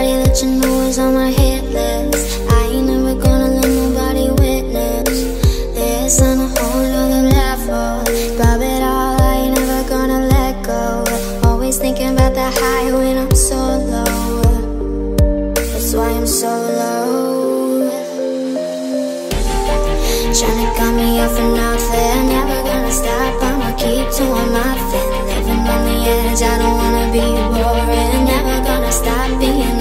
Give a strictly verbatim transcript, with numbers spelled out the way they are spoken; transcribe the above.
Everybody that you know is on my hit list. I ain't never gonna let nobody witness this on a whole other level. Above it all, I ain't never gonna let go. Always thinking about the high when I'm so low. That's why I'm so low. Tryna cut me off for nothing. Never gonna stop, I'ma keep doing my thing. Living on the edge, I don't wanna be boring. Never gonna stop being